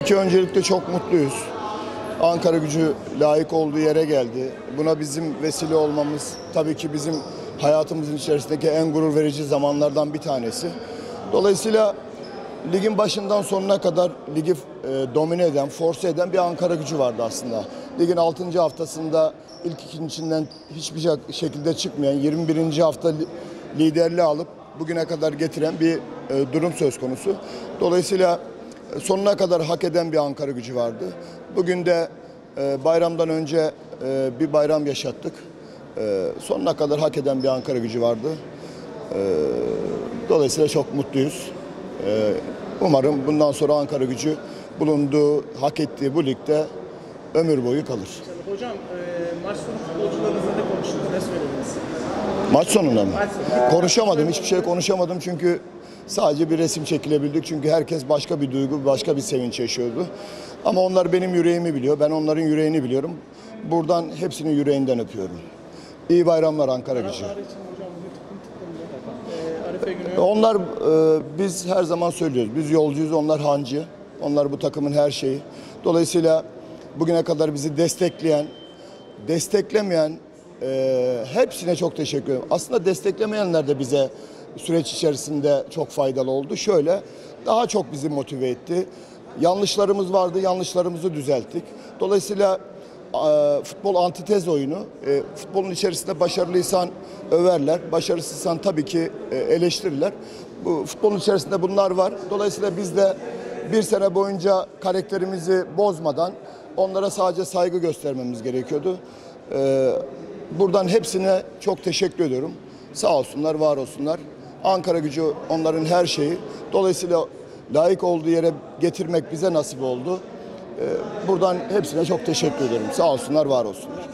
Öncelikle çok mutluyuz. Ankara-Gücü layık olduğu yere geldi. Buna bizim vesile olmamız tabii ki bizim hayatımızın içerisindeki en gurur verici zamanlardan bir tanesi. Dolayısıyla ligin başından sonuna kadar ligi domine eden, force eden bir Ankara-Gücü vardı aslında. Ligin 6. haftasında ilk ikinin içinden hiçbir şekilde çıkmayan 21. hafta liderliği alıp bugüne kadar getiren bir durum söz konusu. Dolayısıyla sonuna kadar hak eden bir Ankara-Gücü vardı. Bugün de bayramdan önce bir bayram yaşattık. Sonuna kadar hak eden bir Ankara-Gücü vardı. Dolayısıyla çok mutluyuz. Umarım bundan sonra Ankara-Gücü bulunduğu, hak ettiği bu ligde ömür boyu kalır. Hocam maç sonu futbolcularınızla ne konuştunuz, ne söylediniz? Maç sonunda mı? Maç sonu. Konuşamadım, hiçbir şey konuşamadım çünkü sadece bir resim çekilebildik. Çünkü herkes başka bir duygu, başka bir sevinç yaşıyordu. Ama onlar benim yüreğimi biliyor, ben onların yüreğini biliyorum. Buradan hepsinin yüreğinden öpüyorum. İyi bayramlar Ankara-Gücü. Onlar, biz her zaman söylüyoruz, biz yolcuyuz, onlar hancı. Onlar bu takımın her şeyi. Dolayısıyla bugüne kadar bizi desteklemeyen hepsine çok teşekkür ederim. Aslında desteklemeyenler de bize süreç içerisinde çok faydalı oldu. Şöyle, daha çok bizi motive etti. Yanlışlarımız vardı, yanlışlarımızı düzelttik. Dolayısıyla futbol antitez oyunu. Futbolun içerisinde başarılıysan överler, başarısızsan tabii ki eleştirirler. Bu futbolun içerisinde bunlar var. Dolayısıyla biz de bir sene boyunca karakterimizi bozmadan onlara sadece saygı göstermemiz gerekiyordu. Buradan hepsine çok teşekkür ediyorum. Sağ olsunlar, var olsunlar. Ankara-Gücü onların her şeyi. Dolayısıyla layık olduğu yere getirmek bize nasip oldu. Buradan hepsine çok teşekkür ederim. Sağ olsunlar, var olsunlar.